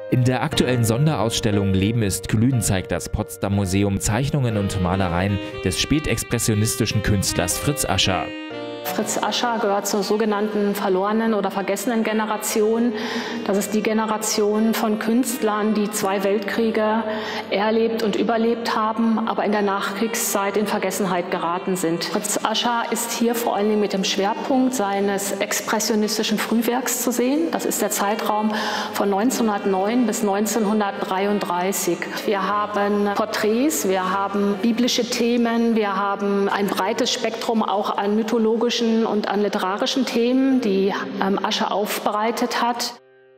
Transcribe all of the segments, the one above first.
In der aktuellen Sonderausstellung Leben ist glühend zeigt das Potsdam Museum Zeichnungen und Malereien des spätexpressionistischen Künstlers Fritz Ascher. Fritz Ascher gehört zur sogenannten verlorenen oder vergessenen Generation. Das ist die Generation von Künstlern, die 2 Weltkriege erlebt und überlebt haben, aber in der Nachkriegszeit in Vergessenheit geraten sind. Fritz Ascher ist hier vor allen Dingen mit dem Schwerpunkt seines expressionistischen Frühwerks zu sehen. Das ist der Zeitraum von 1909 bis 1933. Wir haben Porträts, wir haben biblische Themen, wir haben ein breites Spektrum auch an mythologischen und an literarischen Themen, die Ascher aufbereitet hat.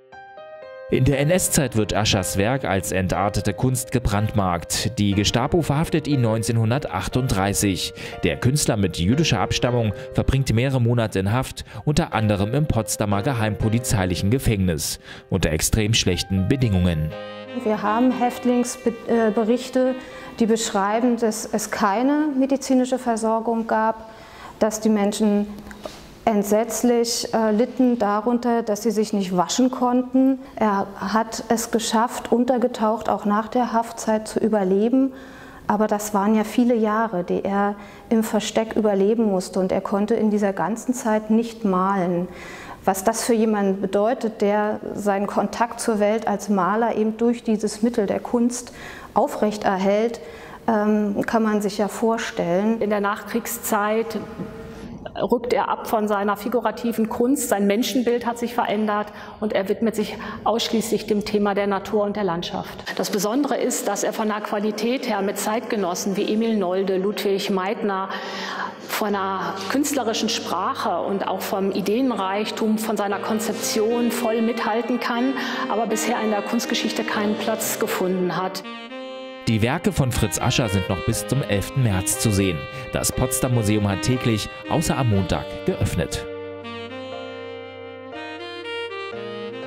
In der NS-Zeit wird Aschers Werk als entartete Kunst gebrandmarkt. Die Gestapo verhaftet ihn 1938. Der Künstler mit jüdischer Abstammung verbringt mehrere Monate in Haft, unter anderem im Potsdamer geheimpolizeilichen Gefängnis, unter extrem schlechten Bedingungen. Wir haben Häftlingsberichte, die beschreiben, dass es keine medizinische Versorgung gab, dass die Menschen entsetzlich litten darunter, dass sie sich nicht waschen konnten. Er hat es geschafft, untergetaucht auch nach der Haftzeit zu überleben. Aber das waren ja viele Jahre, die er im Versteck überleben musste. Und er konnte in dieser ganzen Zeit nicht malen. Was das für jemanden bedeutet, der seinen Kontakt zur Welt als Maler eben durch dieses Mittel der Kunst aufrechterhält, kann man sich ja vorstellen. In der Nachkriegszeit rückt er ab von seiner figurativen Kunst, sein Menschenbild hat sich verändert und er widmet sich ausschließlich dem Thema der Natur und der Landschaft. Das Besondere ist, dass er von der Qualität her mit Zeitgenossen wie Emil Nolde, Ludwig Meitner, von einer künstlerischen Sprache und auch vom Ideenreichtum, von seiner Konzeption voll mithalten kann, aber bisher in der Kunstgeschichte keinen Platz gefunden hat. Die Werke von Fritz Ascher sind noch bis zum 11. März zu sehen. Das Potsdam Museum hat täglich, außer am Montag, geöffnet.